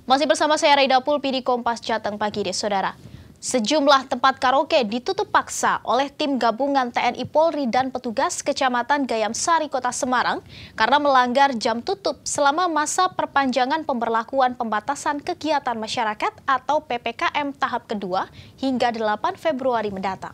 Masih bersama saya Raida Pulpi di Kompas Jateng pagi deh saudara. Sejumlah tempat karaoke ditutup paksa oleh tim gabungan TNI Polri dan petugas Kecamatan Gayam Sari Kota Semarang karena melanggar jam tutup selama masa perpanjangan pemberlakuan pembatasan kegiatan masyarakat atau PPKM tahap kedua hingga 8 Februari mendatang.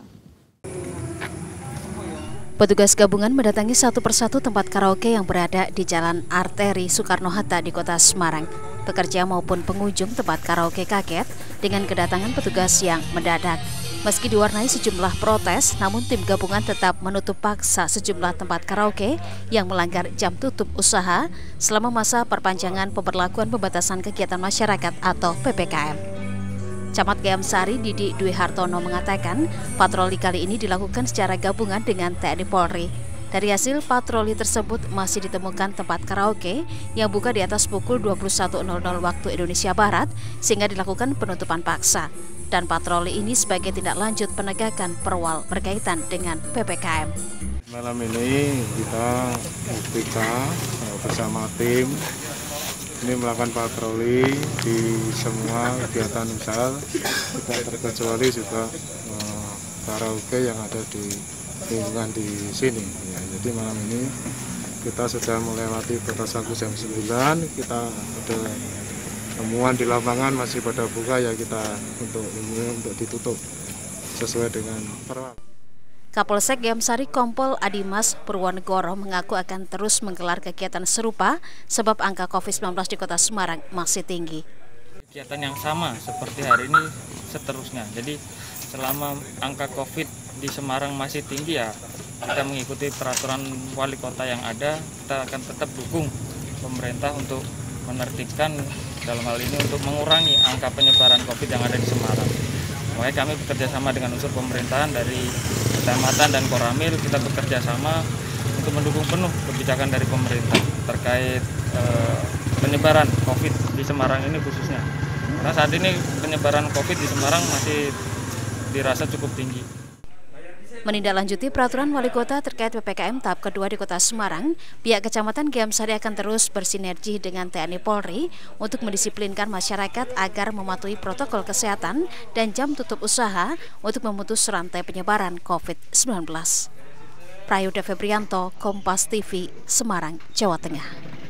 Petugas gabungan mendatangi satu persatu tempat karaoke yang berada di Jalan Arteri Soekarno-Hatta di Kota Semarang. Pekerja maupun pengunjung tempat karaoke kaget dengan kedatangan petugas yang mendadak. Meski diwarnai sejumlah protes, namun tim gabungan tetap menutup paksa sejumlah tempat karaoke yang melanggar jam tutup usaha selama masa perpanjangan pemberlakuan pembatasan kegiatan masyarakat atau PPKM. Camat Gayam Sari Didi Dwi Hartono mengatakan patroli kali ini dilakukan secara gabungan dengan TNI Polri. Dari hasil patroli tersebut masih ditemukan tempat karaoke yang buka di atas pukul 21.00 waktu Indonesia Barat sehingga dilakukan penutupan paksa. Dan patroli ini sebagai tindak lanjut penegakan perwal berkaitan dengan PPKM. Malam ini kita bersama tim ini melakukan patroli di semua kegiatan usaha, tidak terkecuali juga karaoke yang ada di lingkungan di sini. Ya, jadi malam ini kita sudah melewati batas waktu jam 9, kita ada temuan di lapangan masih pada buka, ya kita untuk ditutup sesuai dengan perwal. Kapolsek Gayam Sari Kompol Adimas Purwonegoro mengaku akan terus menggelar kegiatan serupa sebab angka COVID-19 di Kota Semarang masih tinggi. Kegiatan yang sama seperti hari ini seterusnya. Jadi selama angka COVID di Semarang masih tinggi, ya kita mengikuti peraturan wali kota yang ada. Kita akan tetap dukung pemerintah untuk menertibkan, dalam hal ini untuk mengurangi angka penyebaran COVID yang ada di Semarang. Makanya kami bekerja sama dengan unsur pemerintahan dari kecamatan dan Koramil. Kita bekerja sama untuk mendukung penuh kebijakan dari pemerintah terkait penyebaran COVID di Semarang ini khususnya. Karena saat ini penyebaran COVID di Semarang masih dirasa cukup tinggi. Menindaklanjuti peraturan wali kota terkait PPKM tahap kedua di Kota Semarang, pihak Kecamatan Gayam Sari akan terus bersinergi dengan TNI Polri untuk mendisiplinkan masyarakat agar mematuhi protokol kesehatan dan jam tutup usaha untuk memutus rantai penyebaran COVID-19. Prayudha Febrianto, Kompas TV, Semarang, Jawa Tengah.